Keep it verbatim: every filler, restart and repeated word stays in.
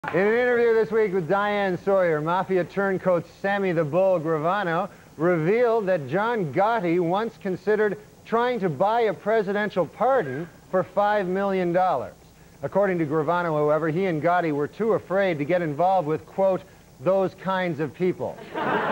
In an interview this week with Diane Sawyer, Mafia turncoat Sammy the Bull Gravano revealed that John Gotti once considered trying to buy a presidential pardon for five million dollars. According to Gravano, however, he and Gotti were too afraid to get involved with, quote, those kinds of people.